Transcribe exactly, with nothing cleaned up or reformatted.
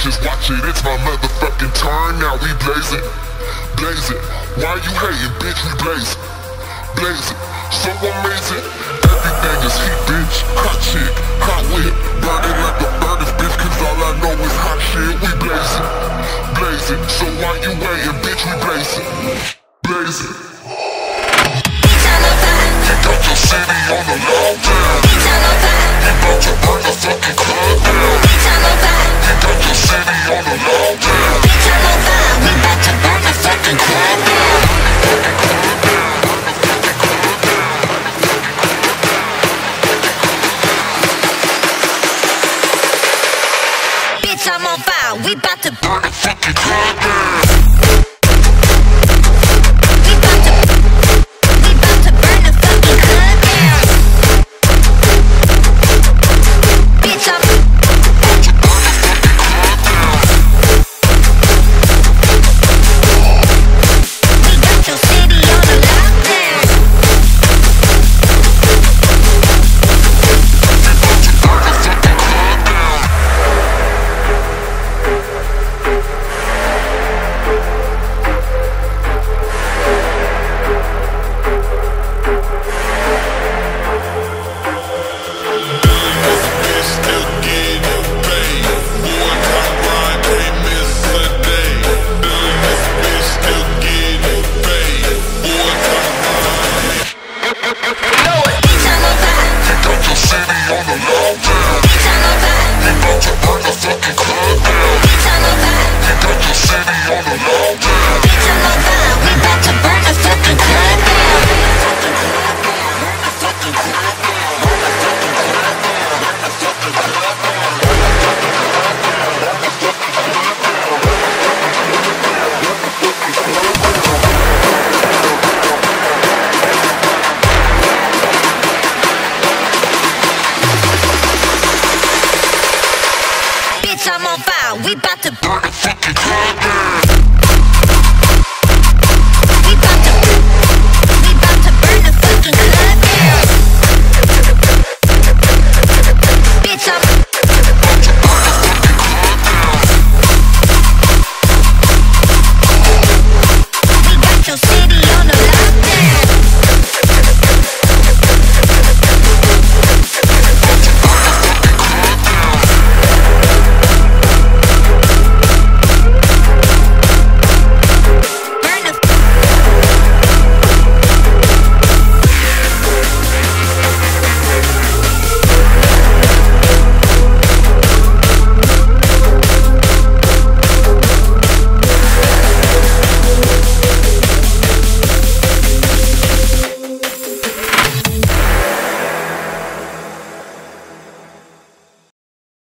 bitches, watch it, it's my motherfucking turn. Now we blaze it, blaze it. Why you hating, bitch? We blaze it, blaze it. So amazing, everything is heat, bitch. Hot chick, hot whip, burning like a furnace, bitch. Cause all I know is hot shit. We blaze it, blaze it. So why you waiting, bitch? We blaze it, blaze it. You got your city on the lockdown. You about to burn the fucking club down. You got your city on the lockdown. We about to burn the fucking club down. Bitch, I'm on fire. We about to burn the fucking club down. I'm on fire, we bout to burn the fucking club down.